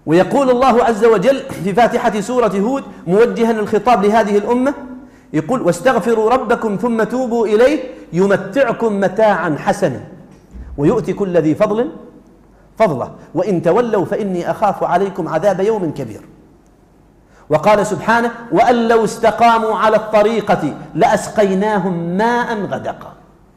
ويقول الله عز وجل في فاتحة سورة هود موجها الخطاب لهذه الأمة، يقول: واستغفروا ربكم ثم توبوا إليه يمتعكم متاعا حسنا ويؤتي كل ذي فضل فضله وإن تولوا فإني أخاف عليكم عذاب يوم كبير. وقال سبحانه: وأن لو استقاموا على الطريقة لأسقيناهم ماء غدقا.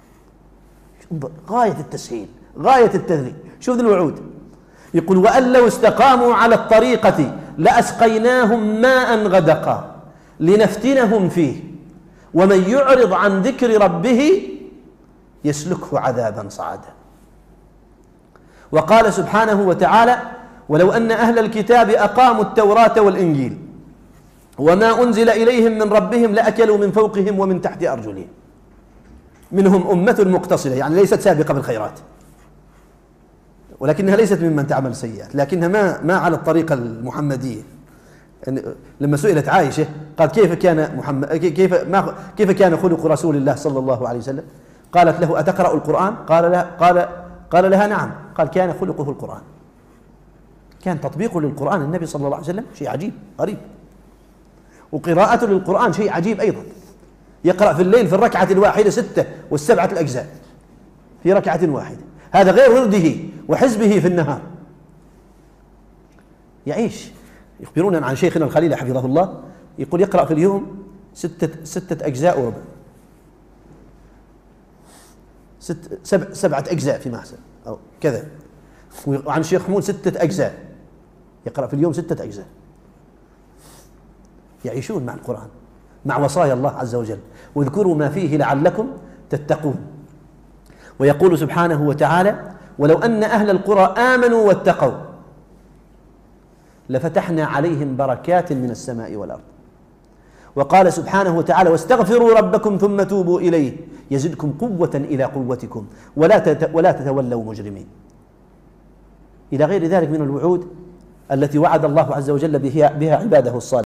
غاية التسهيل، غاية التذليل. شوف الوعود، يقول: وأن لو استقاموا على الطريقة لأسقيناهم ماء غدقا لنفتنهم فيه ومن يعرض عن ذكر ربه يسلكه عذابا صعدا. وقال سبحانه وتعالى: ولو أن أهل الكتاب أقاموا التوراة والإنجيل وما أنزل إليهم من ربهم لأكلوا من فوقهم ومن تحت أرجلهم منهم أمة مقتصدة، يعني ليست سابقة بالخيرات ولكنها ليست ممن تعمل السيئات، لكنها ما على الطريقة المحمدية. لما سئلت عائشة قال: كيف كان خلق رسول الله صلى الله عليه وسلم؟ قالت له: أتقرأ القرآن؟ قال لها: نعم. قال: كان خلقه القرآن. كان تطبيقه للقرآن النبي صلى الله عليه وسلم شيء عجيب غريب، وقراءته للقرآن شيء عجيب أيضا. يقرأ في الليل في الركعة الواحدة 6 و7 الأجزاء في ركعة واحدة، هذا غير ورده وحزبه في النهار. يعيش. يخبرون عن شيخنا الخليل حفظه الله، يقول: يقرأ في اليوم 6 أجزاء وربع، 7 أجزاء في محسن أو كذا. وعن الشيخ حمود 6 أجزاء، يقرأ في اليوم 6 أجزاء. يعيشون مع القرآن، مع وصايا الله عز وجل: واذكروا ما فيه لعلكم تتقون. ويقول سبحانه وتعالى: ولو أن أهل القرى آمنوا واتقوا لفتحنا عليهم بركات من السماء والأرض. وقال سبحانه وتعالى: واستغفروا ربكم ثم توبوا إليه يزدكم قوة إلى قوتكم ولا تتولوا مجرمين، إلى غير ذلك من الوعود التي وعد الله عز وجل بها عباده الصالحين.